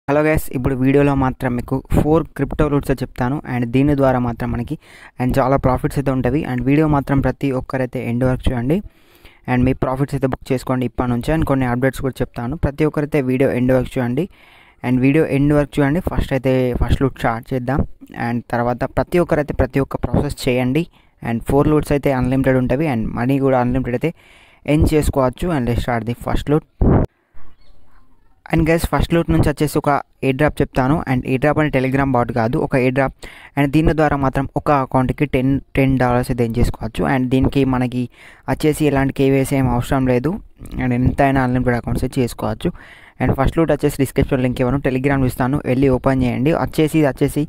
Hello guys, ఇప్పుడు వీడియోలో మాత్రం మీకు 4 క్రిప్టో రూట్స్ చెప్తాను అండ్ దీని ద్వారా మాత్రం మనకి అండ్ చాలా ప్రాఫిట్స్ అయితే ఉంటాయి. అండ్ వీడియో మాత్రం ప్రతి ఒక్కరైతే ఎండ్ వరకు చూడండి అండ్ మీ ప్రాఫిట్స్ అయితే బుక్ చేసుకోండి ఇప్పటి నుంచి. అండ్ కొన్ని అప్డేట్స్ కూడా చెప్తాను. ప్రతి ఒక్కరైతే వీడియో ఎండ్ వరకు చూడండి అండ్ వీడియో ఎండ్ వరకు చూడండి. ఫస్ట్ లూట్ స్టార్ట్ చేద్దాం అండ్ తర్వాత ప్రతి ఒక్క ప్రాసెస్ చేయండి. అండ్ 4 లూట్స్ అయితే అన్లిమిటెడ్ ఉంటాయి అండ్ మనీ కూడా అన్లిమిటెడ్ అయితే ఎర్న్ చేసుకోవచ్చు. And start the first loot. And guys, first loot నుంచి వచ్చేసి ఒక ఎయిర్ డ్రాప్ చెప్తాను. అండ్ ఎయిర్ డ్రాప్ అంటే టెలిగ్రామ్ బాట్ కాదు, ఒక ఎయిర్ డ్రాప్. అండ్ దీని ద్వారా మాత్రం ఒక అకౌంట్కి $10 అయితే ఏం చేసుకోవచ్చు. అండ్ దీనికి మనకి వచ్చేసి ఎలాంటి కేవైసీ ఏం అవసరం లేదు అండ్ ఎంతైనా అన్లిమిటెడ్ అకౌంట్స్ అయితే చేసుకోవచ్చు. అండ్ ఫస్ట్ లూట్ వచ్చేసి డిస్క్రిప్షన్ లింక్ ఇవ్వను, టెలిగ్రామ్ ఇస్తాను, వెళ్ళి ఓపెన్ చేయండి. వచ్చేసి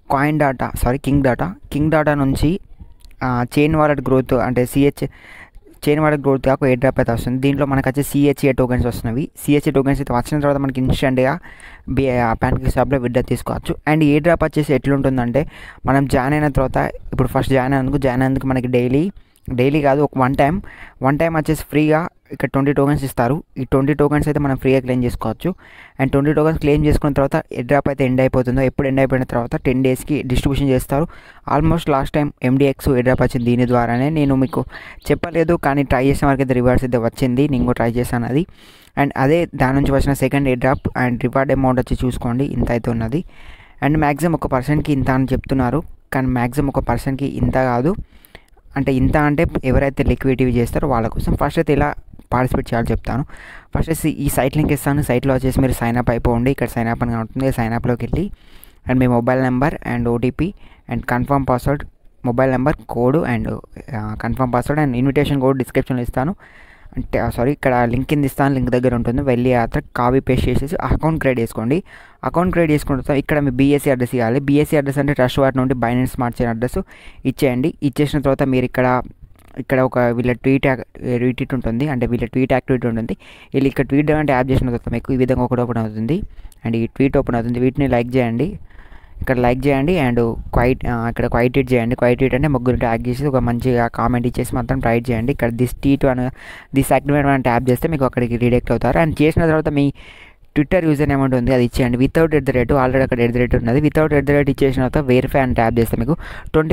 కింగ్ డాటా నుంచి చైన్ వాలెట్ గ్రోత్ అంటే చైన్ వాలెట్ గ్రోత్గా ఒక ఎయిర్ డ్రాప్ అయితే వస్తుంది. దీంట్లో మనకు వచ్చి CHA టోకెన్స్ వస్తున్నవి. CHA టోకెన్స్ అయితే వచ్చిన తర్వాత మనకి ఇన్స్టెంట్గా ప్యాన్కేక్ షాప్లో విత్డ్రా తీసుకోవచ్చు. అండ్ ఎయిర్ డ్రాప్ వచ్చేసి ఎట్లుంటుందంటే, మనం జాయిన్ అయిన తర్వాత ఇప్పుడు ఫస్ట్ జాయిన్ అయినందుకు మనకి డైలీ కాదు, ఒక వన్ టైం వచ్చేసి ఫ్రీగా ఇక్కడ 20 టోకెన్స్ ఇస్తారు. ఈ 20 టోకెన్స్ అయితే మనం ఫ్రీగా క్లెయిమ్ చేసుకోవచ్చు. అండ్ 20 టోకెన్స్ క్లెయిమ్ చేసుకున్న తర్వాత ఎయిర్ డ్రాప్ అయితే ఎండ్ అయిపోతుందో, ఎప్పుడు ఎండ్ అయిపోయిన తర్వాత 10 డేస్కి డిస్ట్రిబ్యూషన్ చేస్తారు. Almost last time MDX air drop వచ్చింది దీని ద్వారానే. నేను మీకు చెప్పలేదు కానీ ట్రై చేసిన వరకు అయితే రివార్డ్స్ అయితే వచ్చింది, నేను కూడా ట్రై చేశాను అది. అండ్ అదే దాని నుంచి వచ్చిన second air drop. And reward amount వచ్చి చూసుకోండి, ఇంత అయితే ఉన్నది. అండ్ మ్యాక్సిమం ఒక పర్సన్కి ఇంత అని చెప్తున్నారు, కానీ మ్యాక్సిమం ఒక పర్సన్కి ఇంత కాదు. అంటే ఇంత అంటే ఎవరైతే లిక్విడిటీ చేస్తారో వాళ్ళ కోసం. ఫస్ట్ అయితే ఇలా పార్టిసిపేట్ చేయాలో చెప్తాను. ఫస్ట్ వచ్చి ఈ సైట్ లింక్ ఇస్తాను. సైట్లో వచ్చేసి మీరు సైన్ అప్ అయిపోండి. ఇక్కడ సైన్ అప్ అని ఉంటుంది, సైన్ అప్లోకి వెళ్ళి అండ్ మీ mobile number and OTP and confirm password, mobile number, code and confirm password and invitation code డిస్క్రిప్షన్లో ఇస్తాను. అంటే ఇక్కడ లింక్ కింద ఇస్తాను, లింక్ దగ్గర ఉంటుంది. వెళ్ళి అక్కడ కాపీ పేస్ట్ చేసేసి అకౌంట్ క్రియేట్ చేసుకోండి. అకౌంట్ క్రియేట్ చేసుకుంటే ఇక్కడ మీ BSC అడ్రస్ ఇవ్వాలి. BSC అడ్రస్ అంటే ట్రస్ట్ వాట్ నుండి బైనాన్స్ స్మార్ట్ చైన్ అడ్రస్ ఇచ్చేయండి. ఇచ్చేసిన తర్వాత మీరు ఇక్కడ ఒక వీళ్ళ ట్వీట్ ఉంటుంది, అంటే వీళ్ళ ట్వీట్ యాక్టివిటీ ఉంటుంది. వీళ్ళు ఇక్కడ ట్వీట్ అంటే యాప్ చేసిన తర్వాత మీకు ఈ విధంగా ఒకటి ఓపెన్ అవుతుంది అండ్ ఈ ట్వీట్ ఓపెన్ అవుతుంది. వీటిని లైక్ చేయండి, ఇక్కడ లైక్ చేయండి అండ్ ఇక్కడ క్వైట్ ట్వీట్ చేయండి. క్వైట్ ట్వీట్ అంటే ముగ్గురు ట్యాగ్ చేసి ఒక మంచిగా కామెంట్ ఇచ్చేసి మాత్రం రైట్ చేయండి. ఇక్కడ దిస్ యాక్టివేట్ అని ట్యాప్ చేస్తే మీకు అక్కడికి రీడైరెక్ట్ అవుతారు. అండ్ చేసిన తర్వాత మీ ట్విట్టర్ యూజర్ నేమ్ ఉంటుంది, అది ఇచ్చేయండి. వితౌట్ @ ఆల్రెడీ అక్కడ @ ఉన్నది. వితౌట్ @ ఇచ్చేసిన తర్వాత వెరిఫై అని ట్యాప్ చేస్తే మీకు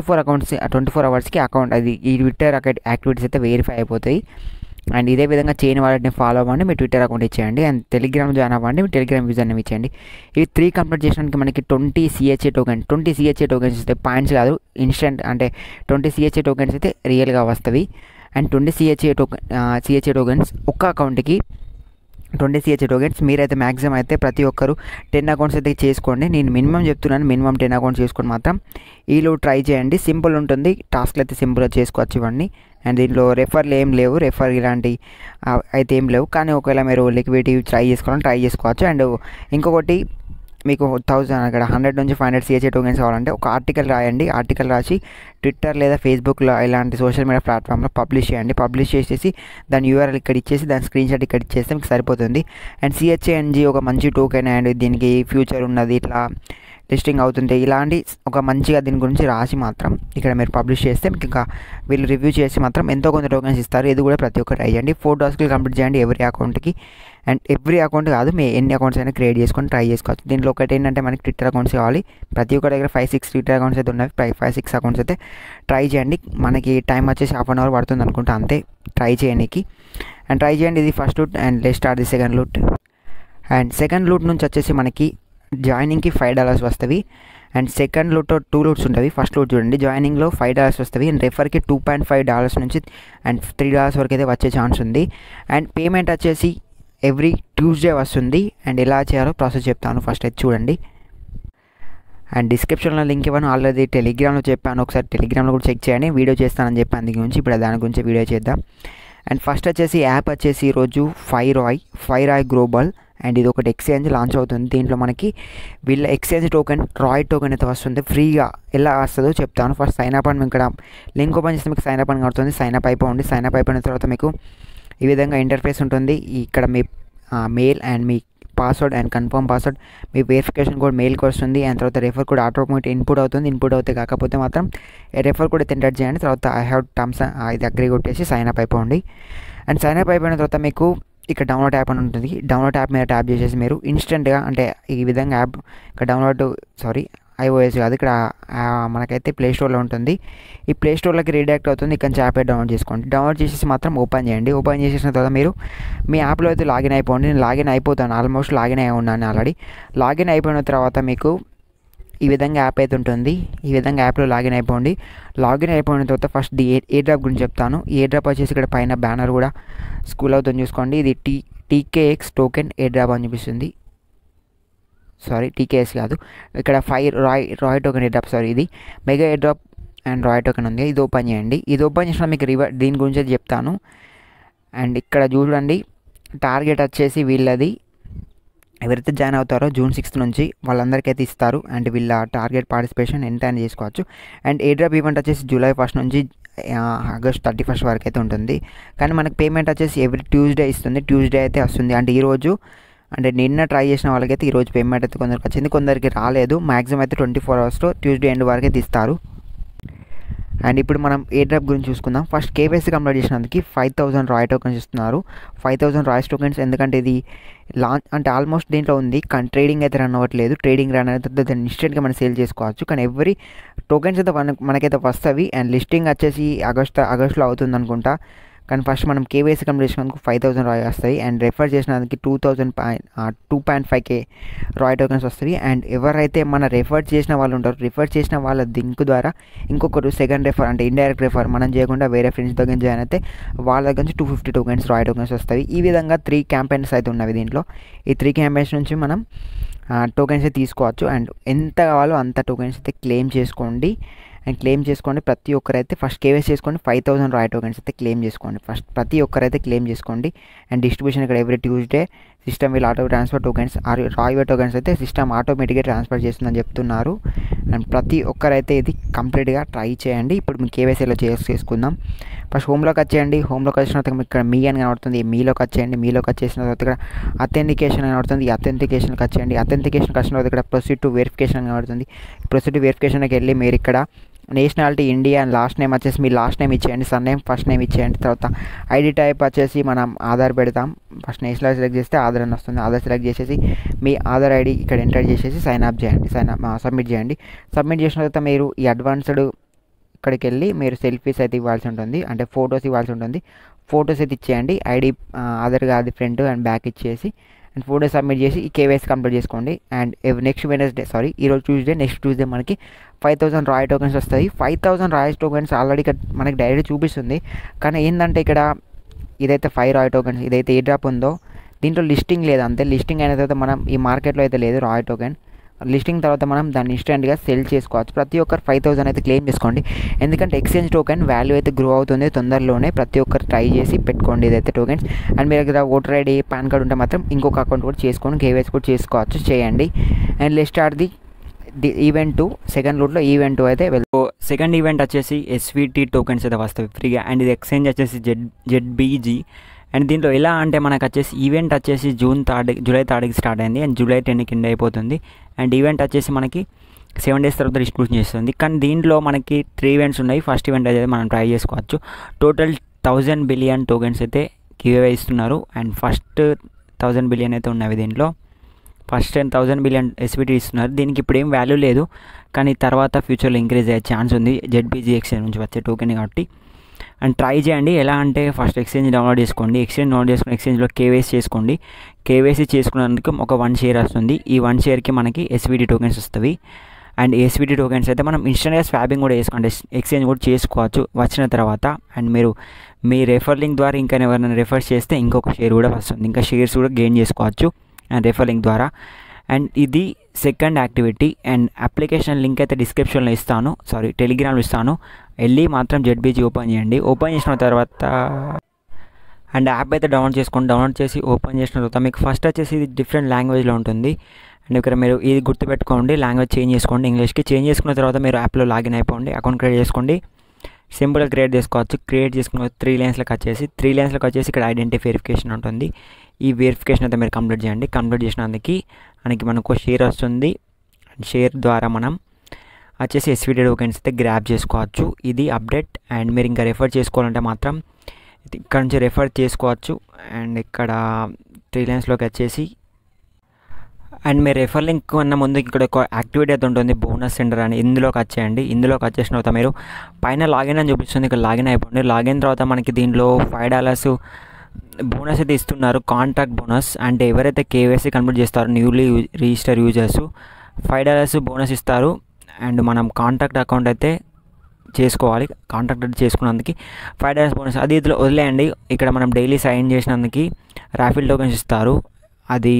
24 అవర్స్కి అకౌంట్ అది ఈ ట్విట్టర్ యాక్టివిటీస్ అయితే వెరిఫై అయిపోతాయి. అండ్ ఇదే విధంగా చైన్ వాలెట్ని ఫాలో అవ్వండి, మీ ట్విట్టర్ అకౌంట్ ఇచ్చేయండి. అండ్ టెలిగ్రామ్ జాయిన్ అవ్వండి, మీ టెలిగ్రామ్ యూజర్ నేమ్ ఇచ్చేయండి. ఇవి 3 కంప్లీట్ చేయడానికి మనకి 20 CHA టోకెన్స్ ఇస్తే పాయింట్స్ కాదు, ఇన్స్టెంట్ అంటే 20 CHA టోకెన్స్ అయితే రియల్గా వస్తుంది. అండ్ 20 CHA టోకెన్స్ ఒక్క అకౌంట్కి 20 CHA టోకెన్స్. మీరైతే మ్యాక్సిమం అయితే ప్రతి ఒక్కరు 10 అకౌంట్స్ అయితే చేసుకోండి. నేను మినిమం చెప్తున్నాను, మినిమం 10 అకౌంట్స్ చేసుకొని మాత్రం ఈలో ట్రై చేయండి. సింపుల్ ఉంటుంది, టాస్క్లు అయితే సింపుల్గా చేసుకోవచ్చు ఇవన్నీ. అండ్ దీంట్లో రెఫర్లు ఏం లేవు, ఇలాంటి అయితే ఏం లేవు. కానీ ఒకవేళ మీరు లిక్విడిటీ ట్రై చేసుకోవచ్చు. అండ్ ఇంకొకటి మీకు 1000 అక్కడ 100 నుంచి 500 CHA టోకెన్స్ కావాలంటే ఒక ఆర్టికల్ రాయండి. ఆర్టికల్ రాసి ట్విట్టర్ లేదా ఫేస్బుక్లో ఇలాంటి సోషల్ మీడియా ప్లాట్ఫామ్లో పబ్లిష్ చేయండి. పబ్లిష్ చేసేసి దాని URL ఇక్కడ ఇచ్చేసి దాని స్క్రీన్షాట్ ఇక్కడ ఇచ్చేస్తే మీకు సరిపోతుంది. అండ్ CHANG ఒక మంచి టోకెన్ అండ్ దీనికి ఫ్యూచర్ ఉన్నది, ఇట్లా లిస్టింగ్ అవుతుంది, ఇలాంటి ఒక మంచిగా దీని గురించి రాసి మాత్రం ఇక్కడ మీరు పబ్లిష్ చేస్తే మీకు ఇంకా వీళ్ళు రివ్యూ చేసి మాత్రం ఎంతో కొంత టోకెన్స్ ఇస్తారు. ఇది కూడా ప్రతి ఒక్కరు ట్రై చేయండి. 4 టాస్క్లు కంప్లీట్ చేయండి ఎవరి అకౌంట్కి. అండ్ ఎవ్రీ అకౌంట్ కాదు, మీ ఎన్ని అకౌంట్స్ అయినా క్రియేట్ చేసుకొని ట్రై చేసుకోవచ్చు. దీంట్లో ఒకటి ఏంటంటే మనకి ట్విట్టర్ అకౌంట్స్ కావాలి. ప్రతి ఒక్కరి దగ్గర 5-6 ట్విట్టర్ అకౌంట్స్ అయితే ఉన్నాయి. 5-6 అకౌంట్స్ అయితే ట్రై చేయండి. మనకి టైం వచ్చేసి ½ అవర్ పడుతుంది అనుకుంటా, అంతే ట్రై చేయడానికి. అండ్ ట్రై చేయండి. ఇది first loot. And let's start the second loot. And second loot నుంచి వచ్చేసి మనకి జాయినింగ్కి $5 వస్తుంది. అండ్ సెకండ్ లూట్లో 2 లూట్స్ ఉంటుంది. ఫస్ట్ లూట్ చూడండి, జాయినింగ్లో $5 వస్తుంది. అండ్ రెఫర్కి $2.5 నుంచి అండ్ $3 వరకు అయితే వచ్చే ఛాన్స్ ఉంది. అండ్ పేమెంట్ వచ్చేసి ఎవ్రీ ట్యూస్డే వస్తుంది. అండ్ ఎలా చేయాలో ప్రాసెస్ చెప్తాను, ఫస్ట్ అయితే చూడండి. అండ్ డిస్క్రిప్షన్లో లింక్ ఇవ్వను, ఆల్రెడీ టెలిగ్రామ్లో చెప్పాను, ఒకసారి టెలిగ్రామ్లో కూడా చెక్ చేయండి. వీడియో చేస్తానని చెప్పి అందు గురించి ఇప్పుడు దాని గురించి వీడియో చేద్దాం. అండ్ ఫస్ట్ వచ్చేసి యాప్ వచ్చేసి ఈరోజు 𝐅𝐢𝐧𝐝 గ్లోబల్ అండ్ ఇది ఒకటి ఎక్స్చేంజ్ లాంచ్ అవుతుంది. దీంట్లో మనకి వీళ్ళ ఎక్స్చేంజ్ టోకెన్ టోకెన్ అయితే వస్తుంది ఫ్రీగా. ఎలా వస్తుందో చెప్తాను. ఫస్ట్ సైన్ అప్ అని ఇక్కడ లింక్ ఓపెన్ చేస్తే మీకు సైన్ అప్ అని కడుతుంది. సైన్ అప్ అయిపోండి. సైన్ అప్ అయిపోయిన తర్వాత మీకు ఈ విధంగా ఇంటర్ఫేస్ ఉంటుంది. ఇక్కడ మీ మెయిల్ అండ్ మీ పాస్వర్డ్ అండ్ కన్ఫర్మ్ పాస్వర్డ్, మీ వెరిఫికేషన్ కోడ్ మెయిల్కి వస్తుంది. అండ్ తర్వాత రెఫర్ కోడ్ ఆటోమేటిక్ ఇన్పుట్ అవుతుంది. ఇన్పుట్ అవుతే కాకపోతే మాత్రం రెఫర్ కోడ్ అయితే ఎంటర్ చేయండి. తర్వాత ఐ హ్యావ్ టర్మ్స్ ఇది అగ్రీ కొట్టేసి సైన్ అప్ అయిపోండి. అండ్ సైన్ అప్ అయిపోయిన తర్వాత మీకు ఇక్కడ డౌన్లోడ్ యాప్ అని ఉంటుంది. డౌన్లోడ్ యాప్ మీద ట్యాప్ చేసేసి మీరు ఇన్స్టెంట్గా అంటే ఈ విధంగా యాప్ ఇక్కడ డౌన్లోడ్ iOS కాదు, ఇక్కడ మనకైతే ప్లే స్టోర్లో ఉంటుంది. ఈ ప్లే స్టోర్లోకి రీడైరెక్ట్ అవుతుంది. ఇక్కడ నుంచి యాప్ డౌన్లోడ్ చేసుకోండి. డౌన్లోడ్ చేసేసి మాత్రం ఓపెన్ చేయండి. ఓపెన్ చేసేసిన తర్వాత మీరు మీ యాప్లో అయితే లాగిన్ అయిపోండి. నేను లాగిన్ అయిపోతాను, ఆల్మోస్ట్ లాగిన్ అయి ఉన్నాను ఆల్రెడీ. లాగిన్ అయిపోయిన తర్వాత మీకు ఈ విధంగా యాప్ అయితే ఉంటుంది. ఈ విధంగా యాప్లో లాగిన్ అయిపోండి. లాగిన్ అయిపోయిన తర్వాత ఫస్ట్ ఎయిర్ డ్రాప్ గురించి చెప్తాను. ఎయిర్ డ్రాప్ వచ్చేసి ఇక్కడ పైన బ్యానర్ కూడా స్కూల్ అవుతుంది చూసుకోండి. ఇది TKX టోకెన్ ఎయిర్ డ్రాప్ అని చూపిస్తుంది. సారీ, TKS కాదు, ఇక్కడ 5 రాయ్ టోకెన్ ఎయిర్ డ్రాప్. సారీ, ఇది మెగా ఎయిర్ డ్రాప్ అండ్ రాయ్ టోకెన్ ఉంది. ఇది ఓపెన్ చేయండి. ఇది ఓపెన్ చేసిన మీకు దీని గురించి చెప్తాను. అండ్ ఇక్కడ చూడండి, టార్గెట్ వచ్చేసి వీళ్ళది ఎవరైతే జాయిన్ అవుతారో June 6th నుంచి వాళ్ళందరికీ అయితే ఇస్తారు. అండ్ వీళ్ళ టార్గెట్ పార్టిసిపేషన్ ఎంత అని చేసుకోవచ్చు. అండ్ ఎయిర్ డ్రాప్ ఈవెంట్ వచ్చేసి July 1st నుంచి August 31st వరకు అయితే ఉంటుంది. కానీ మనకు పేమెంట్ వచ్చేసి ఎవ్రీ ట్యూస్డే ఇస్తుంది. ట్యూస్డే అయితే వస్తుంది. అంటే ఈరోజు అంటే నిన్న ట్రై చేసిన వాళ్ళకైతే ఈరోజు పేమెంట్ అయితే కొందరికి వచ్చింది, కొందరికి రాలేదు. మ్యాక్సిమం అయితే 24 hours ట్యూస్డే ఎండ్ వరకు అయితే ఇస్తారు. అండ్ ఇప్పుడు మనం ఎయిర్ డ్రాప్ గురించి చూసుకుందాం. ఫస్ట్ కేవైసీ కంప్లీట్ చేసినందుకు 5000 రాయ్ టోకెన్స్ ఇస్తున్నారు. 5000 రాయ్ టోకెన్స్ ఎందుకంటే ఇది లాంచ్ అంటే ఆల్మోస్ట్ దీంట్లో ఉంది, కానీ ట్రేడింగ్ అయితే రన్ అవ్వట్లేదు. ట్రేడింగ్ రన్ అయితే దాన్ని ఇన్స్టెంట్గా మనం సేల్ చేసుకోవచ్చు. కానీ ఎవ్రీ టోకెన్స్ అయితే మనకైతే వస్తుంది. అండ్ లిస్టింగ్ వచ్చేసి ఆగస్ట్లో అవుతుంది అనుకుంటా. కానీ ఫస్ట్ మనం కేవైసీ కంప్లీట్ చేసినందుకు 5000 రాయ్ వస్తాయి. అండ్ రెఫర్ చేసినందుకు 2.5K రాయ్ టోకెన్స్ వస్తాయి. అండ్ ఎవరైతే మన రెఫర్ చేసిన వాళ్ళు ఉంటారో, రిఫర్ చేసిన వాళ్ళ లింక్ ద్వారా ఇంకొకరు సెకండ్ రెఫర్ అంటే ఇండైరెక్ట్ రెఫర్ మనం చేయకుండా వేరే ఫ్రెండ్స్ దగ్గర జాయిన్ అయితే వాళ్ళ దగ్గర నుంచి 250 టోకెన్స్ రాయ్ టోకెన్స్ వస్తాయి. ఈ విధంగా 3 క్యాంపెయిన్స్ అయితే ఉన్నవి దీంట్లో. ఈ 3 క్యాంపెయిన్స్ నుంచి మనం టోకెన్స్ అయితే తీసుకోవచ్చు. అండ్ ఎంత కావాలో అంత టోకెన్స్ అయితే క్లెయిమ్ చేసుకోండి. అండ్ క్లెయిమ్ చేసుకోండి. ప్రతి ఒక్కరైతే ఫస్ట్ కేవైసీ చేసుకోండి. 5000 రాయ్ టోకెన్స్ అయితే క్లెయిమ్ చేసుకోండి. ఫస్ట్ ప్రతి ఒక్కరైతే క్లెయిమ్ చేసుకోండి. అండ్ డిస్ట్రిబ్యూషన్ ఇక్కడ every Tuesday system will auto transfer tokens రాయ్ టోకెన్స్ అయితే సిస్టమ్ ఆటోమేటిక్గా ట్రాన్స్ఫర్ చేస్తుందని చెప్తున్నారు. అండ్ ప్రతి ఒక్కరైతే ఇది కంప్లీట్గా ట్రై చేయండి. ఇప్పుడు మీ కేవైసీలో చేసుకుందాం. ఫస్ట్ హోమ్లోకి వచ్చేయండి. హోమ్లోకి వచ్చిన తర్వాత ఇక్కడ మీ అని కనబడుతుంది. మీలోకి వచ్చేయండి. మీలోకి వచ్చేసిన తర్వాత ఇక్కడ అథెంటికేషన్ అని కనబడుతుంది. ఈ అథెంటికేషన్కి వచ్చేయండి. అథెంటికేషన్కి వచ్చిన తర్వాత ఇక్కడ ప్రొసీడ్ టు వెరిఫికేషన్ అని కనబడుతుంది. ప్రొసీడ్ టు వెరిఫికేషన్కి వెళ్ళి మీరు ఇక్కడ nationality India and last name వచ్చేసి మీ లాస్ట్ నేమ్ ఇచ్చేయండి. సర్ నేమ్ ఫస్ట్ నేమ్ ఇచ్చేయండి. తర్వాత ఐడి టైప్ వచ్చేసి మనం ఆధార్ పెడతాం. ఫస్ట్ నేషనల్ సెలెక్ట్ చేస్తే ఆధార్ అని వస్తుంది. ఆధార్ సెలెక్ట్ చేసేసి మీ ఆధార్ ఐడి ఇక్కడ ఎంటర్ చేసేసి సైన్ అప్ చేయండి. సబ్మిట్ చేయండి. సబ్మిట్ చేసిన తర్వాత మీరు ఈ అడ్వాన్స్డ్ ఇక్కడికి వెళ్ళి మీరు సెల్ఫీస్ అయితే ఇవ్వాల్సి ఉంటుంది. అంటే ఫొటోస్ ఇవ్వాల్సి ఉంటుంది. ఫొటోస్ అయితే ఇచ్చేయండి. ఐడి ఆధార్ అది ఫ్రంట్ అండ్ బ్యాక్ ఇచ్చేసి అండ్ ఫోటో సబ్మిట్ చేసి ఈ కేవైసీ కంప్లీట్ చేసుకోండి. అండ్ నెక్స్ట్ వెనస్డే ఈరోజు ట్యూస్డే, నెక్స్ట్ ట్యూస్డే మనకి 5000 రాయ్ టోకెన్స్ వస్తాయి. 5000 రాయ్ టోకెన్స్ ఆల్రెడీ ఇక్కడ మనకి డైరెక్ట్ చూపిస్తుంది. కానీ ఏంటంటే ఇక్కడ ఇదైతే 5 రాయ్ టోకెన్స్, ఇదైతే ఏ డ్రాప్ ఉందో దీంట్లో లిస్టింగ్ లేదు. అంతే, లిస్టింగ్ అయిన తర్వాత మనం ఈ మార్కెట్లో అయితే లేదు రాయ్ టోకెన్. లిస్టింగ్ తర్వాత మనం దాన్ని ఇన్స్టెంట్గా సెల్ చేసుకోవచ్చు. ప్రతి ఒక్కరు 5000 అయితే క్లెయిమ్ చేసుకోండి. ఎందుకంటే ఎక్స్చేంజ్ టోకెన్ వాల్యూ అయితే గ్రో అవుతుంది తొందరలోనే. ప్రతి ఒక్కరు ట్రై చేసి పెట్టుకోండి ఇదైతే టోకెన్స్. అండ్ మీరు దగ్గర ఓటర్ ఐడి పాన్ కార్డ్ ఉంటే మాత్రం ఇంకొక అకౌంట్ కూడా చేసుకొని కేవైసీ కూడా చేసుకోవచ్చు, చేయండి. And let's start the event second రూట్లో ఈవెంట్ అయితే సెకండ్ ఈవెంట్ వచ్చేసి SVT టోకెన్స్ అయితే వస్తాయి ఫ్రీగా. అండ్ ఇది ఎక్స్చేంజ్ వచ్చేసి ZBG. అండ్ దీంట్లో ఎలా అంటే మనకు వచ్చేసి ఈవెంట్ వచ్చేసి July 3కి స్టార్ట్ అయింది అండ్ July 10కి ఎండ్ అయిపోతుంది. అండ్ ఈవెంట్ వచ్చేసి మనకి 7 days తర్వాత డిస్ట్రిబ్యూషన్ చేస్తుంది. కానీ దీంట్లో మనకి 3 ఈవెంట్స్ ఉన్నాయి. ఫస్ట్ ఈవెంట్ అయితే మనం ట్రై చేసుకోవచ్చు. టోటల్ 1000 బిలియన్ టోకెన్స్ అయితే గివ్ ఇస్తున్నారు. అండ్ ఫస్ట్ 1000 బిలియన్ అయితే ఉన్నవి దీంట్లో. ఫస్ట్ 10,000 బిలియన్ SVT ఇస్తున్నారు. దీనికి ఇప్పుడు ఏం వాల్యూ లేదు, కానీ తర్వాత ఫ్యూచర్లో ఇంక్రీజ్ అయ్యే ఛాన్స్ ఉంది ZBG ఎక్స్చేంజ్ నుంచి వచ్చే టోకెన్ కాబట్టి. అండ్ ట్రై చేయండి. ఎలా అంటే ఫస్ట్ ఎక్స్చేంజ్ డౌన్లోడ్ చేసుకోండి. ఎక్స్చేంజ్ డౌన్లోడ్ చేసుకుని ఎక్స్చేంజ్లో కేవైసీ చేసుకోండి. కేవైసీ చేసుకున్నందుకు ఒక 1 షేర్ వస్తుంది. ఈ 1 షేర్కి మనకి SVT టోకెన్స్ వస్తుంది. అండ్ SVT టోకెన్స్ అయితే మనం ఇన్స్టెంట్గా స్వాపింగ్ కూడా చేసుకోండి, ఎక్స్చేంజ్ కూడా చేసుకోవచ్చు వచ్చిన తర్వాత. అండ్ మీరు మీ రెఫర్ లింక్ ద్వారా ఇంకా ఎవరైనా రెఫర్ చేస్తే ఇంకొక షేర్ కూడా వస్తుంది. ఇంకా షేర్స్ కూడా గెయిన్ చేసుకోవచ్చు అండ్ రెఫర్ లింక్ ద్వారా. అండ్ ఇది second activity. And application link అయితే డిస్క్రిప్షన్లో ఇస్తాను, టెలిగ్రామ్లో ఇస్తాను. వెళ్ళి మాత్రం ZBG ఓపెన్ చేయండి. ఓపెన్ చేసిన తర్వాత అండ్ యాప్ అయితే డౌన్లోడ్ చేసుకోండి. డౌన్లోడ్ చేసి ఓపెన్ చేసిన తర్వాత మీకు ఫస్ట్ వచ్చేసి ఇది డిఫరెంట్ లాంగ్వేజ్లో ఉంటుంది. అండ్ ఇక్కడ మీరు ఇది గుర్తుపెట్టుకోండి, లాంగ్వేజ్ చేంజ్ చేసుకోండి. ఇంగ్లీష్కి చేంజ్ చేసుకున్న తర్వాత మీరు యాప్లో లాగిన్ అయిపోండి. అకౌంట్ క్రియేట్ చేసుకోండి. సింపుల్గా క్రియేట్ చేసుకోవచ్చు. క్రియేట్ చేసుకున్న 3 లైన్స్లోకి వచ్చేసి ఇక్కడ ఐడెంటిటీ వెరిఫికేషన్ ఉంటుంది. ఈ వెరిఫికేషన్ అయితే మీరు కంప్లీట్ చేయండి. కంప్లీట్ చేసినందుకు మనకు షేర్ వస్తుంది. షేర్ ద్వారా మనం వచ్చేసి SVT టోకెన్స్ అయితే గ్రాప్ చేసుకోవచ్చు. ఇది అప్డేట్. అండ్ మీరు ఇంకా రెఫర్ చేసుకోవాలంటే మాత్రం ఇక్కడ నుంచి రెఫర్ చేసుకోవచ్చు. అండ్ ఇక్కడ 3 లైన్స్లోకి వచ్చేసి అండ్ మీరు రెఫర్ లింక్ అన్న ముందు ఇక్కడ ఒక యాక్టివిటీ అయితే ఉంటుంది, బోనస్ సెంటర్ అని. ఇందులోకి వచ్చేయండి. ఇందులోకి వచ్చేసిన తర్వాత మీరు పైన లాగిన్ అని చూపిస్తుంది, ఇక్కడ లాగిన్ అయిపోండి. లాగిన్ తర్వాత మనకి దీనిలో $5 బోనస్ అయితే ఇస్తున్నారు, కాంట్రాక్ట్ బోనస్. అంటే ఎవరైతే కేవైసీ కంప్లీట్ చేస్తారో న్యూలీ రిజిస్టర్ యూజర్స్ $5 బోనస్ ఇస్తారు. అండ్ మనం కాంట్రాక్ట్ అకౌంట్ అయితే చేసుకోవాలి. కాంట్రాక్ట్ అయితే చేసుకున్నందుకు $5 బోనస్. అది ఇదిలో వదిలేయండి. ఇక్కడ మనం డైలీ సైన్ చేసినందుకు రాఫిల్ టోకెన్స్ ఇస్తారు. అది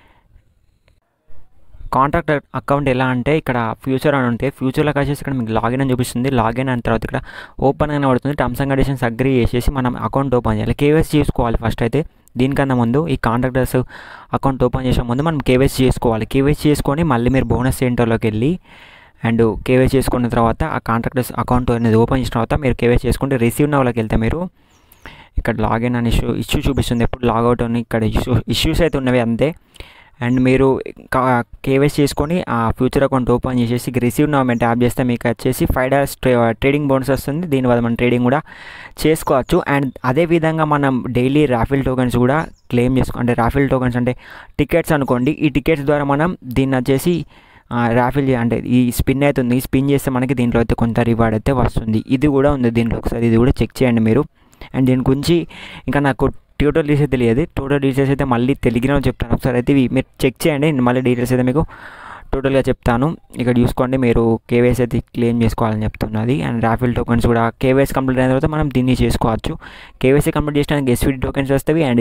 కాంట్రాక్ట్ అకౌంట్ ఎలా అంటే ఇక్కడ ఫ్యూచర్ అని ఉంటే ఫ్యూచర్లోకి వచ్చేసి ఇక్కడ మీకు లాగిన్ అని చూపిస్తుంది. లాగిన్ అయిన తర్వాత ఇక్కడ ఓపెన్ అని పడుతుంది. టర్మ్స్ అండ్ కండిషన్స్ అగ్రీ చేసేసి మనం అకౌంట్ ఓపెన్ చేయాలి. కేవైసీ చేసుకోవాలి ఫస్ట్ అయితే. దీనికన్నా ముందు ఈ కాంట్రాక్టర్స్ అకౌంట్ ఓపెన్ చేసే ముందు మనం కేవైసీ చేసుకోవాలి. కేవైసీ చేసుకొని మళ్ళీ మీరు బోనస్ సెంటర్లోకి వెళ్ళి అండ్ కేవైసీ చేసుకున్న తర్వాత ఆ కాంట్రాక్టర్స్ అకౌంట్ అనేది ఓపెన్ చేసిన తర్వాత మీరు కేవైసీ చేసుకుంటే రిసీవ్ నవ్వులోకి వెళ్తే మీరు ఇక్కడ లాగిన్ అని ఇష్యూ చూపిస్తుంది. ఎప్పుడు లాగౌట్ అని ఇక్కడ ఇష్యూస్ అయితే ఉన్నవి అంతే. అండ్ మీరు కేవైసీ చేసుకొని ఆ ఫ్యూచర్ అకౌంట్ ఓపెన్ చేసేసి రిసీవ్ నవ్ ట్యాప్ చేస్తే మీకు వచ్చేసి $5 ట్రేడింగ్ బోనస్ వస్తుంది. దీనివల్ల మనం ట్రేడింగ్ కూడా చేసుకోవచ్చు. అండ్ అదేవిధంగా మనం డైలీ రాఫిల్ టోకెన్స్ కూడా క్లెయిమ్ అంటే రాఫిల్ టోకెన్స్ అంటే టికెట్స్ అనుకోండి. ఈ టికెట్స్ ద్వారా మనం దీన్ని వచ్చేసి రాఫిల్ అంటే ఈ స్పిన్ అవుతుంది. స్పిన్ చేస్తే మనకి దీంట్లో అయితే కొంత రివార్డ్ అయితే వస్తుంది. ఇది కూడా ఉంది దీంట్లో, ఒకసారి ఇది కూడా చెక్ చేయండి మీరు. అండ్ దీని గురించి ఇంకా నాకు టోటల్ డీటెయిల్స్ తెలియదు. టోటల్ డీటెయిల్స్ అయితే మళ్ళీ టెలిగ్రామ్లో చెప్తాను. ఒకసారి అయితే మీరు చెక్ చేయండి. మళ్ళీ డీటెయిల్స్ అయితే మీకు టోటల్గా చెప్తాను. ఇక్కడ చూసుకోండి, మీరు కేవైసీ అయితే క్లెయిమ్ చేసుకోవాలని చెప్తున్నది. అండ్ రాఫిల్ టోకెన్స్ కూడా కేవైసీ కంప్లీట్ అయిన తర్వాత మనం దీన్ని చేసుకోవచ్చు. కేవైసీ కంప్లీట్ చేసడానికి ఎస్విడి టోకెన్స్ వస్తాయి అండ్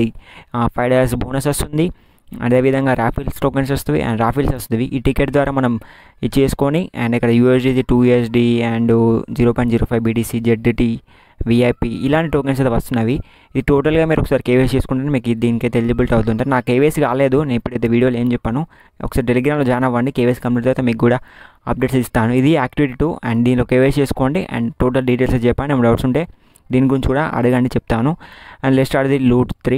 $5 బోనస్ వస్తుంది. అదేవిధంగా రాఫిల్స్ టోకెన్స్ వస్తాయి అండ్ రాఫిల్స్ వస్తుంది. ఈ టికెట్ ద్వారా మనం ఇది చేసుకొని అండ్ ఇక్కడ USD 2 USD and 0.05 BTC ZT VIP ఇలాంటి టోకెన్స్ అయితే వస్తున్నవి. ఇది టోటల్గా మీరు ఒకసారి కేవైసీ చేసుకుంటే మీకు దీనికైతే ఎలిజిబిలిటీ అవుతుంటారు. నాకు కేవైసీ కాలేదు, నేను ఇప్పుడైతే వీడియోలో ఏం చెప్పాను. ఒకసారి టెలిగ్రామ్లో జాయిన్ అవ్వండి. కేవైసీ కంప్లీట్ అయితే మీకు కూడా అప్డేట్స్ ఇస్తాను. ఇది యాక్టివిటీ 2 అండ్ దీనిలో కేవైసీ చేసుకోండి అండ్ టోటల్ డీటెయిల్స్ చెప్పండి. ఏమైనా డౌట్స్ ఉంటే దీని గురించి కూడా అడగండి, చెప్తాను. And let's start the loot 3.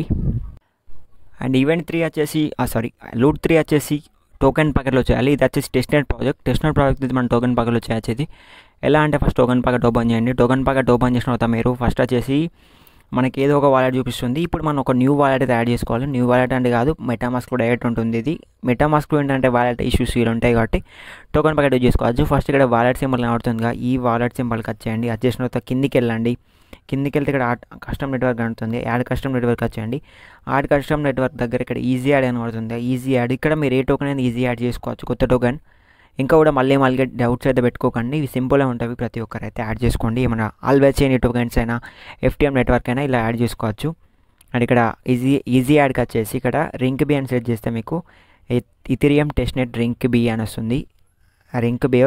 And event 3 వచ్చేసి లూట్ 3 వచ్చేసి టోకెన్ ప్యాకెట్లో చేయాలి. ఇది వచ్చేసి టెస్ట్నెట్ ప్రాజెక్ట్ ఇది మన టోకెన్ ప్యాకెట్లో చేసేది. ఎలా అంటే ఫస్ట్ టోకెన్ ప్యాకెట్ ఓపెన్ చేయండి. టోకెన్ ప్యాకెట్ ఓపెన్ చేసిన తర్వాత మీరు ఫస్ట్ వచ్చేసి మనకి ఏదో ఒక వాలెట్ చూపిస్తుంది. ఇప్పుడు మనం ఒక న్యూ వాలెట్ అయితే యాడ్ చేసుకోవాలి. న్యూ వాలెట్ అంటే కాదు, మెటామాస్క్ కూడా డైరెక్ట్ ఉంటుంది. ఇది మెటామాస్క్ ఏంటంటే వాలెట్ ఇష్యూస్ వీలు ఉంటాయి కాబట్టి టోకెన్ ప్యాకెట్ యూజ్ చేసుకోవచ్చు. ఫస్ట్ ఇక్కడ వాలెట్ సింబల్ కనబడుతుందిగా, ఈ వాలెట్ సింబల్కి వచ్చేయండి. వచ్చేసిన తర్వాత కిందికి వెళ్ళండి. కిందికి వెళ్తే ఇక్కడ కస్టమ్ నెట్వర్క్ కనుతుంది. యాడ్ కస్టమ్ నెట్వర్క్ వచ్చేయండి. యాడ్ కస్టమ్ నెట్వర్క్ దగ్గర ఇక్కడ ఈజీ యాడ్ అని పడుతుంది. ఈజీ యాడ్ ఇక్కడ మీరు ఏ టోకెన్ అనేది ఈజీ యాడ్ చేసుకోవచ్చు, కొత్త టోకెన్. ఇంకా కూడా మళ్ళీ డౌట్స్ అయితే పెట్టుకోకండి. ఇవి సింపుల్గా ఉంటాయి. ప్రతి ఒక్కరైతే యాడ్ చేసుకోండి. ఏమైనా ఆల్వేస్ చేయని టోకెన్స్ అయినా FTM నెట్వర్క్ అయినా ఇలా యాడ్ చేసుకోవచ్చు. అండ్ ఇక్కడ ఈజీ యాడ్కి వచ్చేసి ఇక్కడ రింక్ బి అని సెట్ చేస్తే మీకు ఇథీరియం టెస్ట్నెట్ రింక్ బి అని వస్తుంది. రింక్ బి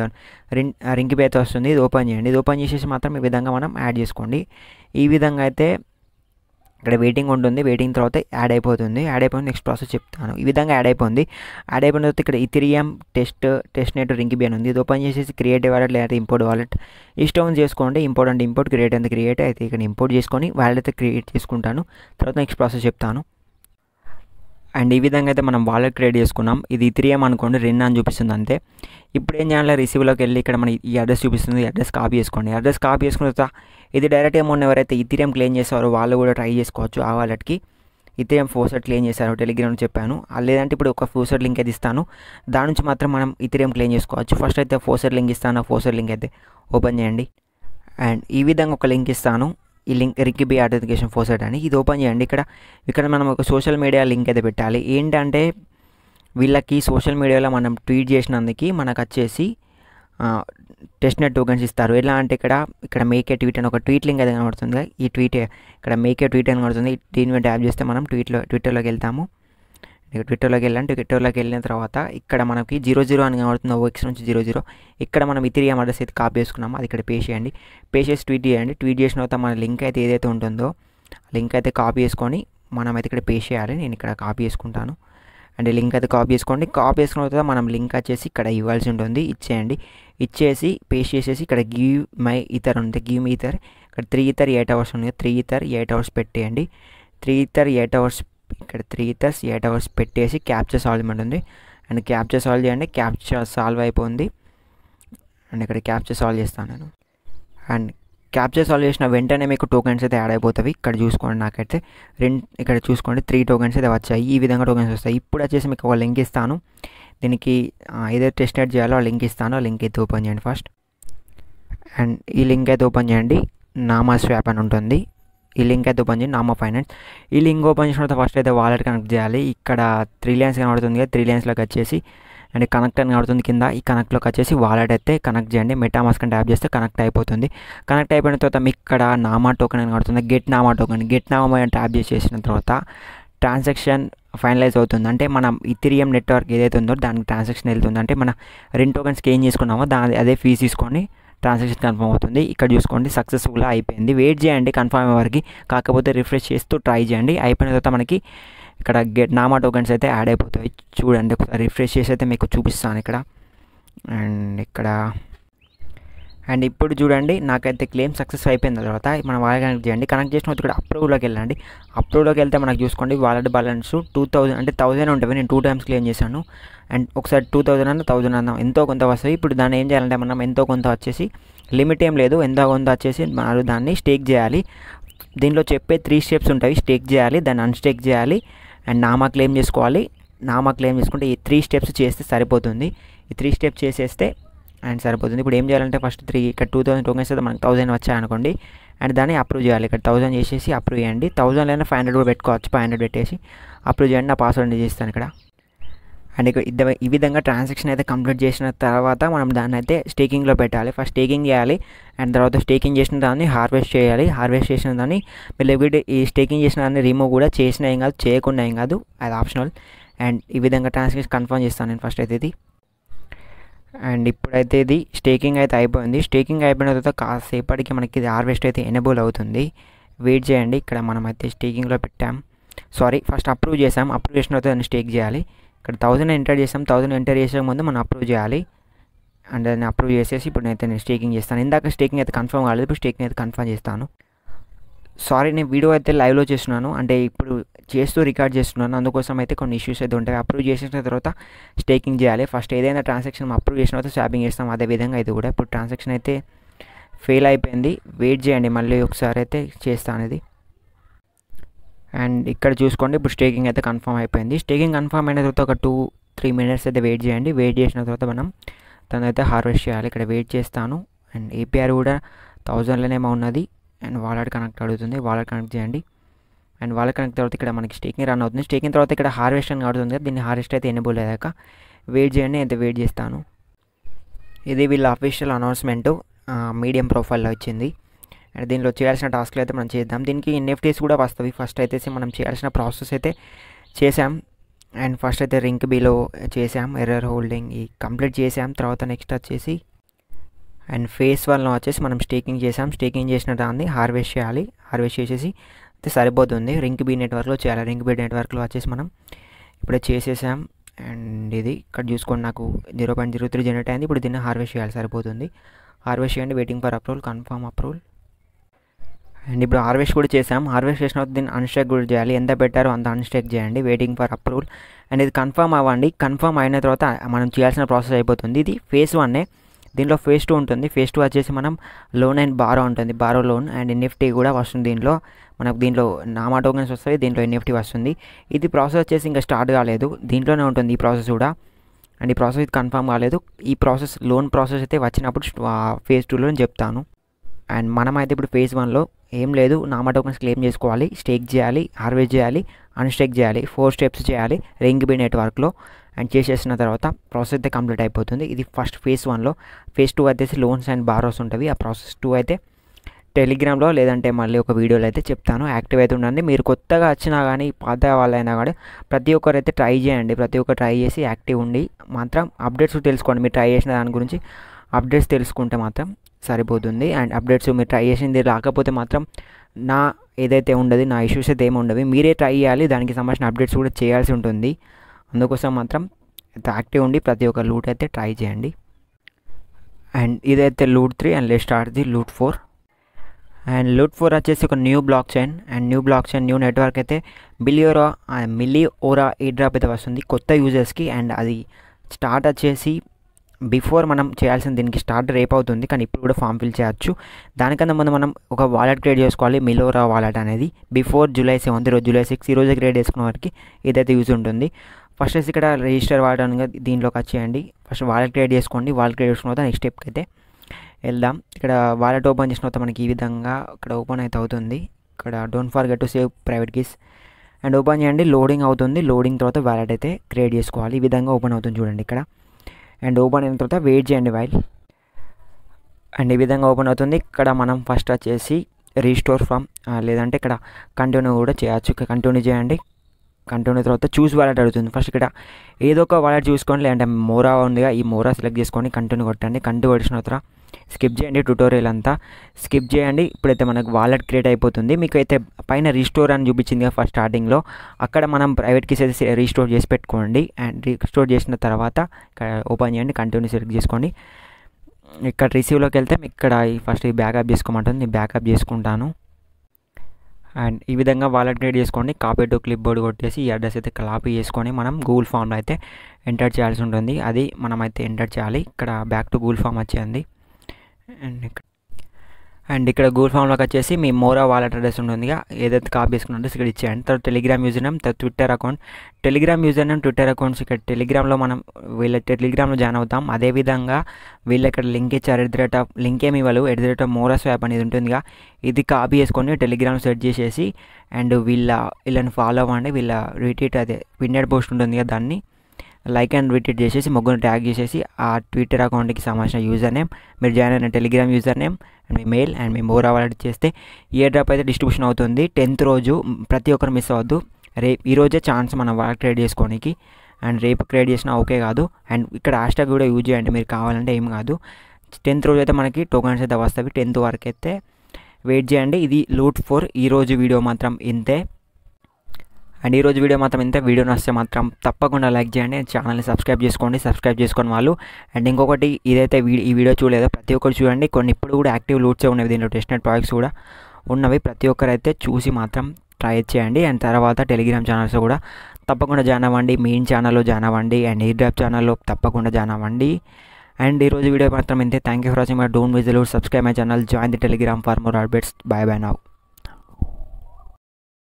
అయితే వస్తుంది. ఇది ఓపెన్ చేయండి. ఇది ఓపెన్ చేసేసి మాత్రం ఈ విధంగా మనం యాడ్ చేసుకోండి. ఈ విధంగా అయితే ఇక్కడ వెయిటింగ్ ఉంటుంది. వెయిటింగ్ తర్వాత యాడ్ అయిపోతుంది. నెక్స్ట్ ప్రాసెస్ చెప్తాను. ఈ విధంగా యాడ్ అయిపోయిన తర్వాత ఇక్కడ ఇథీరియం టెస్ట్నెట్ రింక్ బి అని ఉంది. ఇది ఓపెన్ చేసేసి క్రియేట్ వాలెట్ లేదా ఇంపోర్ట్ వాలెట్ ఇష్టం చేసుకోండి. ఇంపోర్ట్ అంటే ఇంపోర్ట్, క్రియేట్ అంటే క్రియేట్. అయితే ఇక్కడ ఇంపోర్ట్ చేసుకొని వాలెట్ అయితే క్రియేట్ చేసుకుంటాను. తర్వాత నెక్స్ట్ ప్రాసెస్ చెప్తాను. అండ్ ఈ విధంగా అయితే మనం వాలెట్ క్రియేట్ చేసుకున్నాం. ఇది ఇథీరియం అనుకోండి, రెన్ అని చూపిస్తుంది అంతే. ఇప్పుడు ఏం చేయాలి, రిసీవ్లోకి వెళ్ళి ఇక్కడ మన ఈ అడ్రస్ చూపిస్తుంది. అడ్రస్ కాపీ చేసుకోండి. అడ్రస్ కాపీ చేసుకున్న తర్వాత ఇది డైరెక్ట్ అమౌంట్ ఎవరైతే ఇథీరియం క్లెయిమ్ చేస్తారో వాళ్ళు కూడా ట్రై చేసుకోవచ్చు. ఆ వాలెట్కి ఇథీరియం ఫోర్సెట్ క్లెయిమ్ చేశారు, టెలిగ్రామ్లో చెప్పాను. లేదంటే ఇప్పుడు ఒక ఫోర్సెట్ లింక్ అయితే ఇస్తాను, దాని నుంచి మాత్రం మనం ఇథీరియం క్లెయిమ్ చేసుకోవచ్చు. ఫస్ట్ అయితే ఫోర్సెట్ లింక్ ఇస్తాను. ఫోర్సెట్ లింక్ అయితే ఓపెన్ చేయండి. అండ్ ఈ విధంగా ఒక లింక్ ఇస్తాను. ఈ link Rinkeby authentication faucet అని ఇది ఓపెన్ చేయండి. ఇక్కడ మనం ఒక సోషల్ మీడియా లింక్ అయితే పెట్టాలి. ఏంటంటే వీళ్ళకి సోషల్ మీడియాలో మనం ట్వీట్ చేసినందుకు మనకు వచ్చేసి టెస్ట్నెట్ టోకెన్స్ ఇస్తారు. ఎలా అంటే ఇక్కడ మేక్ ఏ ట్వీట్ అని ఒక ట్వీట్ లింక్ అయితే కనబడుతుంది. ఈ ట్వీట్ ఇక్కడ మేక్ ఏ ట్వీట్ అని కనబడుతుంది. దీని మీద ట్యాప్ చేస్తే మనం ట్విట్టర్లోకి వెళ్తాము. ట్విట్టర్లోకి వెళ్ళిన తర్వాత ఇక్కడ మనకి 00 అని కనబడుతుంది. OX నుంచి 00. ఇక్కడ మనం ఇథీరియం అడ్రస్ అయితే కాపీ చేసుకున్నాము. అది ఇక్కడ పేస్ట్ చేయండి. పేస్ట్ చేసి ట్వీట్ చేయండి. ట్వీట్ చేసిన తర్వాత మన లింక్ అయితే ఏదైతే ఉంటుందో లింక్ అయితే కాపీ చేసుకొని మనం అయితే ఇక్కడ పేస్ట్ చేయాలి. నేను ఇక్కడ కాపీ చేసుకుంటాను. అండ్ లింక్ అయితే కాపీ చేసుకోండి. కాపీ చేసుకున్న తర్వాత మనం లింక్ వచ్చేసి ఇక్కడ ఇవ్వాల్సి ఉంటుంది. ఇచ్చేయండి. ఇచ్చేసి పేస్ట్ చేసేసి ఇక్కడ గివ్ మై ఈథర్ ఉంది. గివ్ మీ ఈథర్ ఇక్కడ 3 ఈథర్ 8 అవర్స్ ఉంది. 3 ఈథర్ 8 అవర్స్ పెట్టేయండి. 3 ఈథర్ 8 అవర్స్ ఇక్కడ 3 ఈథర్స్ 8 అవర్స్ పెట్టేసి క్యాప్చర్ సాల్వ్ ఉంటుంది. అండ్ క్యాప్చర్ సాల్వ్ చేయండి. క్యాప్చర్ సాల్వ్ అయిపోయింది. అండ్ ఇక్కడ క్యాప్చర్ సాల్వ్ చేస్తాను నేను. అండ్ క్యాప్చర్ సాల్వ్ చేసిన వెంటనే మీకు టోకెన్స్ అయితే యాడ్ అయిపోతాయి. ఇక్కడ చూసుకోండి, నాకైతే ఇక్కడ చూసుకోండి 3 టోకెన్స్ అయితే వచ్చాయి. ఈ విధంగా టోకెన్స్ వస్తాయి. ఇప్పుడు వచ్చేసి మీకు ఒక లింక్ ఇస్తాను, దీనికి ఏదైతే టెస్ట్ నెట్ చేయాలో ఆ లింక్ ఇస్తాను. ఆ లింక్ అయితే ఓపెన్ చేయండి ఫస్ట్. అండ్ ఈ లింక్ అయితే ఓపెన్ చేయండి, నామా స్వాప్ అని ఉంటుంది. ఈ లింక్ అయితే ఓపెన్ చేయండి, నామా ఫైనాన్స్. ఈ లింక్ ఓపెన్ చేసిన తర్వాత ఫస్ట్ అయితే వాలెట్ కనెక్ట్ చేయాలి. ఇక్కడ 3 లైన్స్ కనబడుతుంది కదా, 3 లైన్స్లోకి వచ్చేసి అండ్ కనెక్ట్ అని కనబడుతుంది కింద. ఈ కనెక్ట్లోకి వచ్చేసి వాలెట్ అయితే కనెక్ట్ చేయండి. మెటామాస్క్ అని ట్యాప్ చేస్తే కనెక్ట్ అయిపోతుంది. కనెక్ట్ అయిపోయిన తర్వాత మీకు ఇక్కడ నామా టోకెన్ అని కనబడుతుంది, get Nama token. Get Nama tap చేసేసిన తర్వాత ట్రాన్సాక్షన్ ఫైనలైజ్ అవుతుంది. అంటే మనం ఈథీరియం నెట్వర్క్ ఏదైతే ఉందో దానికి ట్రాన్సాక్షన్ వెళ్తుంది. అంటే మన 2 టోకెన్స్కి ఏం చేసుకున్నామో అదే ఫీజు తీసుకొని ట్రాన్సాక్షన్ కన్ఫర్మ్ అవుతుంది. ఇక్కడ చూసుకోండి సక్సెస్ఫుల్గా అయిపోయింది. వెయిట్ చేయండి కన్ఫర్మ్ అయ్యే వరకు, కాకపోతే రిఫ్రెష్ చేస్తూ ట్రై చేయండి. అయిపోయిన తర్వాత మనకి ఇక్కడ గెట్ నామా టోకెన్స్ అయితే యాడ్ అయిపోతాయి. చూడండి ఒకసారి రిఫ్రెష్ చేసి అయితే మీకు చూపిస్తాను ఇక్కడ. అండ్ ఇప్పుడు చూడండి నాకైతే క్లెయిమ్ సక్సెస్ అయిపోయిన తర్వాత మనం వాలెట్ కనెక్ట్ చేయండి. కనెక్ట్ చేసిన ఇక్కడ అప్రూవ్లోకి వెళ్ళండి. అప్రూవ్లోకి వెళ్తే మనకు చూసుకోండి వాలెట్ బ్యాలెన్స్ 2000 అంటే 1000 ఉంటుంది. నేను 2 టైమ్స్ క్లెయిమ్ చేశాను. అండ్ ఒకసారి 2000 అన్న 1000 అన్న ఎంతో కొంత వస్తాయి. ఇప్పుడు దాన్ని ఏం చేయాలంటే మనం ఎంతో కొంత వచ్చేసి లిమిట్ ఏం లేదు, ఎంతో కొంత వచ్చేసి మనం దాన్ని స్టేక్ చేయాలి. దీనిలో చెప్పే 3 స్టెప్స్ ఉంటాయి. స్టేక్ చేయాలి, దాన్ని అన్స్టేక్ చేయాలి, అండ్ నామా క్లెయిమ్ చేసుకోవాలి. నామా క్లెయిమ్ చేసుకుంటే ఈ 3 స్టెప్స్ చేస్తే సరిపోతుంది. ఈ 3 స్టెప్స్ చేసేస్తే అండ్ సరిపోతుంది. ఇప్పుడు ఏం చేయాలంటే ఫస్ట్ ఇక్కడ 2000 టోకెన్స్ అయితే మనకు 1000 వచ్చాయనుకోండి, అండ్ దాన్ని అప్రూవ్ చేయాలి. ఇక్కడ 1000 చేసేసి అప్రూవ్ చేయండి. 1000 అయినా 500 కూడా పెట్టుకోవచ్చు. 500 పెట్టేసి అప్రూవ్ చేయండి. నా పాస్వర్డ్ చేస్తాను ఇక్కడ. అండ్ ఇక్కడ ఈ విధంగా ట్రాన్సాక్షన్ అయితే కంప్లీట్ చేసిన తర్వాత మనం దాన్ని అయితే స్టేకింగ్లో పెట్టాలి. ఫస్ట్ స్టేకింగ్ చేయాలి, అండ్ తర్వాత స్టేకింగ్ చేసిన దాన్ని హార్వెస్ట్ చేయాలి. హార్వెస్ట్ చేసిన దాన్ని మీరు ఈ స్టేకింగ్ చేసిన దాన్ని రిమూవ్ కూడా చేసిన ఏం కాదు, చేయకుండా ఏం కాదు, అది ఆప్షనల్. అండ్ ఈ విధంగా ట్రాన్సాక్షన్ కన్ఫర్మ్ చేస్తాను నేను ఫస్ట్ అయితే ఇది. అండ్ ఇప్పుడైతే ఇది స్టేకింగ్ అయితే అయిపోయింది. స్టేకింగ్ అయిపోయిన తర్వాత కాసేపటికి మనకి ఇది హార్వెస్ట్ అయితే ఎనేబుల్ అవుతుంది. వెయిట్ చేయండి. ఇక్కడ మనం అయితే స్టేకింగ్లో పెట్టాం, ఫస్ట్ అప్రూవ్ చేసాం. అప్రూవ్ చేసిన తర్వాత దాన్ని స్టేక్ చేయాలి. ఇక్కడ 1000 ఎంటర్ చేసాం. 1000 ఎంటర్ చేసే ముందు మనం అప్రూవ్ చేయాలి. అండ్ దాన్ని అప్రూవ్ చేసేసి ఇప్పుడు నేను స్టేకింగ్ చేస్తాను. ఇందాక స్టేకింగ్ అయితే కన్ఫర్మ్ కాలేదు, ఇప్పుడు స్టేకింగ్ అయితే కన్ఫర్మ్ చేస్తాను. నేను వీడియో అయితే లైవ్లో చేస్తున్నాను, అంటే ఇప్పుడు చేస్తూ రికార్డ్ చేస్తున్నాను. అందుకోసం అయితే కొన్ని ఇష్యూస్ అయితే ఉంటాయి. అప్రూవ్ చేసిన తర్వాత స్టేకింగ్ చేయాలి. ఫస్ట్ ఏదైనా ట్రాన్సాక్షన్ అప్రూవ్ చేసిన తర్వాత స్వాపింగ్ చేస్తాం, అదేవిధంగా ఇది కూడా. ఇప్పుడు ట్రాన్సాక్షన్ అయితే ఫెయిల్ అయిపోయింది. వెయిట్ చేయండి, మళ్ళీ ఒకసారి అయితే చేస్తాను ఇది. అండ్ ఇక్కడ చూసుకోండి ఇప్పుడు స్టేకింగ్ అయితే కన్ఫర్మ్ అయిపోయింది. స్టేకింగ్ కన్ఫర్మ్ అయిన తర్వాత ఒక 2-3 మినిట్స్ అయితే వెయిట్ చేయండి. వెయిట్ చేసిన తర్వాత మనం దాన్ని అయితే హార్వెస్ట్ చేయాలి. ఇక్కడ వెయిట్ చేస్తాను. అండ్ ఏపీఆర్ కూడా 1000లోనేమో ఉన్నది. అండ్ వాలెట్ కనెక్ట్ అడుగుతుంది, వాలెట్ కనెక్ట్ చేయండి. అండ్ వాలెట్ కనెక్ట్ తర్వాత ఇక్కడ మనకి స్టేకింగ్ రన్ అవుతుంది. స్టేకింగ్ తర్వాత ఇక్కడ హార్వెస్ట్ అని అడుగుతుంది, దీన్ని హార్వెస్ట్ అయితే ఎనేబుల్ అయ్యాక వెయిట్ చేయండి. అయితే వెయిట్ చేస్తాను. ఇది వీళ్ళ అఫీషియల్ అనౌన్స్మెంట్ మీడియం ప్రొఫైల్లో వచ్చింది. అండ్ దీనిలో చేయాల్సిన టాస్క్లు అయితే మనం చేద్దాం. దీనికి ఎన్ఎఫ్టీస్ కూడా వస్తాయి. ఫస్ట్ అయితే మనం చేయాల్సిన ప్రాసెస్ అయితే చేసాం. అండ్ ఫస్ట్ అయితే రింక్ బిలో చేసాం, ఎర్రర్ హోల్డింగ్ కంప్లీట్ చేసాం. తర్వాత నెక్స్ట్ వచ్చేసి అండ్ ఫేస్ 1లో వచ్చేసి మనం స్టేకింగ్ చేసాం. స్టేకింగ్ చేసిన దాన్ని హార్వెస్ట్ చేయాలి. హార్వెస్ట్ చేసేసి అయితే సరిపోతుంది. రింక్ బి నెట్వర్క్లో చేయాలి. రింక్ బి నెట్వర్క్లో వచ్చేసి మనం ఇప్పుడే చేసేసాం. అండ్ ఇది ఇక్కడ చూసుకోండి నాకు 0.03 జనరేట్ అయింది. ఇప్పుడు దీన్ని హార్వెస్ట్ చేయాలి, సరిపోతుంది. హార్వెస్ట్ చేయండి. Waiting for approval, confirm approval. And ఇప్పుడు హార్వెస్ట్ కూడా చేసాం. హార్వెస్ట్ చేసిన తర్వాత దీన్ని అన్స్టేక్ కూడా చేయాలి. ఎంత పెట్టారో అంత అన్స్టేక్ చేయండి. Waiting for approval. అండ్ ఇది కన్ఫర్మ్ అవ్వండి. కన్ఫర్మ్ అయిన తర్వాత మనం చేయాల్సిన ప్రాసెస్ అయిపోతుంది. ఇది ఫేజ్ 1. దీనిలో ఫేజ్ 2 ఉంటుంది. ఫేజ్ 2 వచ్చేసి మనం లోన్ అండ్ బారో ఉంటుంది, బారో లోన్. అండ్ ఎన్ఎఫ్టీ కూడా వస్తుంది. దీంట్లో నామా టోకెన్స్ వస్తాయి, దీంట్లో ఎన్ఎఫ్టీ వస్తుంది. ఇది ప్రాసెస్ వచ్చేసి ఇంకా స్టార్ట్ కాలేదు, దీంట్లోనే ఉంటుంది ఈ ప్రాసెస్ కూడా. అండ్ ఈ ప్రాసెస్ ఇది కన్ఫర్మ్ కాలేదు. ఈ ప్రాసెస్ లోన్ ప్రాసెస్ అయితే వచ్చినప్పుడు ఫేజ్ 2లో చెప్తాను. అండ్ మనమైతే ఇప్పుడు ఫేజ్ 1లో ఏం లేదు, నామా టోకెన్స్ క్లెయిమ్ చేసుకోవాలి, స్టేక్ చేయాలి, హార్వెస్ట్ చేయాలి, అన్స్టేక్ చేయాలి. 4 స్టెప్స్ చేయాలి రింగ్ బి నెట్వర్క్లో. అండ్ చేసేసిన తర్వాత ప్రాసెస్ అయితే కంప్లీట్ అయిపోతుంది. ఇది ఫస్ట్ ఫేజ్ 1లో. ఫేజ్ 2 వచ్చేసి లోన్స్ అండ్ బారోస్ ఉంటుంది. ఆ ప్రాసెస్ 2 అయితే టెలిగ్రామ్లో లేదంటే మళ్ళీ ఒక వీడియోలో అయితే చెప్తాను. యాక్టివ్ అయితే ఉండండి. మీరు కొత్తగా వచ్చినా కానీ పాత వాళ్ళైనా కానీ ప్రతి ఒక్కరు అయితే ట్రై చేయండి. ప్రతి ఒక్కరు ట్రై చేసి యాక్టివ్ ఉండి మాత్రం అప్డేట్స్ తెలుసుకోండి. మీరు ట్రై చేసిన దాని గురించి అప్డేట్స్ తెలుసుకుంటే మాత్రం సరిపోతుంది. అండ్ అప్డేట్స్ మీరు ట్రై చేసింది రాకపోతే మాత్రం నా ఏదైతే ఉండదు, నా ఇష్యూస్ అయితే ఏమి ఉండవు, మీరే ట్రై చేయాలి. దానికి సంబంధించిన అప్డేట్స్ కూడా చేయాల్సి ఉంటుంది. అందుకోసం మాత్రం యాక్టివ్ ఉండి ప్రతి ఒక్క లూట్ అయితే ట్రై చేయండి. అండ్ ఇదైతే loot 3. And let's start the loot 4. And loot 4 వచ్చేసి ఒక new blockchain. And new blockchain new network అయితే మిలియోరా ఎయిర్ డ్రాప్ అయితే వస్తుంది కొత్త యూజర్స్కి. అండ్ అది స్టార్ట్ వచ్చేసి బిఫోర్ మనం చేయాల్సిన దీనికి స్టార్ట్ రేపు అవుతుంది, కానీ ఇప్పుడు కూడా ఫామ్ ఫిల్ చేయొచ్చు. దానికన్నా ముందు మనం ఒక వాలెట్ క్రియేట్ చేసుకోవాలి, మిలోరా వాలెట్ అనేది. బిఫోర్ July 7, ఈరోజు July 6, ఈరోజే క్రియేట్ చేసుకున్న వారికి ఇదైతే యూజ్ ఉంటుంది. ఫస్ట్ వచ్చి ఇక్కడ రిజిస్టర్ వాలెట్ అనగా దీంట్లోకి వచ్చేయండి. ఫస్ట్ వాలెట్ క్రియేట్ చేసుకోండి. వాలెట్ క్రియేట్ చేసుకున్న తర్వాత నెక్స్ట్ స్టెప్కి అయితే వెళ్దాం. ఇక్కడ వాలెట్ ఓపెన్ చేసిన తర్వాత మనకి ఈ విధంగా ఇక్కడ ఓపెన్ అయితే అవుతుంది. ఇక్కడ don't forget to save private keys and open చేయండి. లోడింగ్ అవుతుంది. లోడింగ్ తర్వాత వాలెట్ అయితే క్రియేట్ చేసుకోవాలి. ఈ విధంగా ఓపెన్ అవుతుంది చూడండి ఇక్కడ. అండ్ ఓపెన్ అయిన తర్వాత వెయిట్ చేయండి వైల్. అండ్ ఈ విధంగా ఓపెన్ అవుతుంది. ఇక్కడ మనం ఫస్ట్ వచ్చేసి రీస్టోర్ ఫ్రమ్ లేదంటే ఇక్కడ కంటిన్యూ కూడా చేయొచ్చు. కంటిన్యూ చేయండి. కంటిన్యూ తర్వాత చూస్ వాలెట్ అడుగుతుంది. ఫస్ట్ ఇక్కడ ఏదో ఒక వాలెట్ చూసుకోండి, లేదంటే మోరా ఉందిగా ఈ మోరా సెలెక్ట్ చేసుకొని కంటిన్యూ కొట్టండి. కంటిన్యూ కొట్టిన తర్వాత స్కిప్ చేయండి. ట్యూటోరియల్ అంతా స్కిప్ చేయండి. ఇప్పుడైతే మనకు వాలెట్ క్రియేట్ అయిపోతుంది. మీకు అయితే పైన రీస్టోర్ అని చూపించింది కదా ఫస్ట్ స్టార్టింగ్లో, అక్కడ మనం ప్రైవేట్ కీస్ అయితే రీస్టోర్ చేసి పెట్టుకోండి. అండ్ రీస్టోర్ చేసిన తర్వాత ఇక్కడ ఓపెన్ చేయండి. కంటిన్యూ సెలెక్ట్ చేసుకోండి. ఇక్కడ రిసీవ్లోకి వెళ్తే ఇక్కడ ఫస్ట్ ఈ బ్యాకప్ చేసుకోమంటుంది. నేను బ్యాకప్ చేసుకుంటాను. అండ్ ఈ విధంగా వాలెట్ క్రియేట్ చేసుకోండి. కాపీ టు క్లిప్ బోర్డ్ కొట్టేసి ఈ అడ్రస్ అయితే కాపీ చేసుకొని మనం గూగుల్ ఫామ్లో అయితే ఎంటర్ చేయాల్సి ఉంటుంది. అది మనం అయితే ఎంటర్ చేయాలి. ఇక్కడ బ్యాక్ టు గూగుల్ ఫామ్ వచ్చేయండి. అండ్ ఇక్కడ గూగుల్ ఫామ్లోకి వచ్చేసి మీ మోరా వాలెట్ అడ్రస్ ఉంటుందిగా, ఏదైతే కాపీ చేసుకున్నట్టు ఇక్కడ ఇచ్చేయండి. తర్వాత టెలిగ్రామ్ యూజర్ నేమ్, తర్వాత Twitter account. Telegram user name, Twitter accounts ఇక్కడ టెలిగ్రామ్లో మనం వీళ్ళ టెలిగ్రామ్లో జాయిన్ అవుతాం. అదేవిధంగా వీళ్ళు ఇక్కడ లింక్ ఇచ్చారు. లింక్ ఏమి ఇవ్వరు. @మోరా స్వాప్ అనేది ఉంటుందిగా, ఇది కాపీ చేసుకొని టెలిగ్రామ్ సెర్చ్ చేసేసి అండ్ వీళ్ళని ఫాలో అవ్వండి. వీళ్ళ రీట్వీట్ అదే పిన్నెడ్ పోస్ట్ ఉంటుంది కదా, దాన్ని లైక్ అండ్ రీట్వీట్ చేసేసి ముగ్గురు ట్యాగ్ చేసేసి ఆ ట్విట్టర్ అకౌంట్కి సంబంధించిన యూజర్ నేమ్, మీరు జాయిన్ అయిన టెలిగ్రామ్ యూజర్ నేమ్ అండ్ మీ మెయిల్ అండ్ మీ మోరా వాలెట్ చేస్తే ఇయర్ డ్రాప్ అయితే డిస్ట్రిబ్యూషన్ అవుతుంది 10th రోజు. ప్రతి ఒక్కరు మిస్ అవ్వద్దు. ఈరోజే ఛాన్స్ మనం వాలెట్ క్రియేట్ చేసుకోనికి. అండ్ రేపు క్రియేట్ చేసినా ఓకే కాదు. అండ్ ఇక్కడ హ్యాష్ట్యాగ్ కూడా యూజ్ చేయండి మీరు కావాలంటే, ఏం కాదు. 10th రోజు అయితే మనకి టోకన్స్ అయితే వస్తాయి. 10th వరకు అయితే వెయిట్ చేయండి. ఇది లూట్ 4. ఈరోజు వీడియో మాత్రం ఇంతే. అండ్ ఈరోజు వీడియో మాత్రం ఇంతే. వీడియో నచ్చితే మాత్రం తప్పకుండా లైక్ చేయండి. ఛానల్ని సబ్స్క్రైబ్ చేసుకోండి. సబ్స్క్రైబ్ చేసుకుని వాళ్ళు. అండ్ ఇంకొకటి, ఇదైతే ఈ వీడియో చూడలేదో ప్రతి ఒక్కరు చూడండి. కొన్ని ఇప్పుడు కూడా యాక్టివ్ లూట్సే ఉన్నవి దీంట్లో, టెస్ట్నెట్ ప్రాజెక్ట్స్ కూడా ఉన్నవి. ప్రతి ఒక్కరైతే చూసి మాత్రం ట్రై చేయండి. అండ్ తర్వాత టెలిగ్రామ్ ఛానల్స్ కూడా తప్పకుండా జాయిన్ అవ్వండి. మెయిన్ ఛానల్లో జాయిన్ అవ్వండి. అండ్ ఈ డ్రాప్ ఛానల్లో తప్పకుండా జాయిన్ అవ్వండి. అండ్ ఈరోజు వీడియో మాత్రం ఇంతే. Thank you for watching my. Don't miss the loot. Subscribe my channel. Join the Telegram for more updates. Bye bye now.